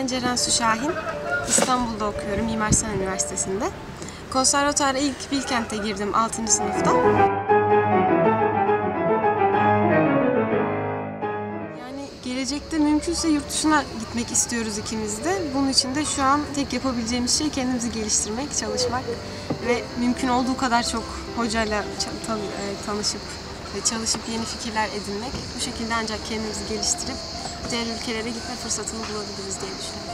Ben Cerensu Şahin. İstanbul'da okuyorum, Mimar Sinan Üniversitesi'nde. Konservatuara ilk Bilkent'te girdim 6. sınıfta. Yani gelecekte mümkünse yurt dışına gitmek istiyoruz ikimiz de. Bunun için de şu an tek yapabileceğimiz şey kendimizi geliştirmek, çalışmak ve mümkün olduğu kadar çok hocayla tanışıp ve çalışıp yeni fikirler edinmek. Bu şekilde ancak kendimizi geliştirip diğer ülkelere gitme fırsatını bulabiliriz diye düşünüyorum.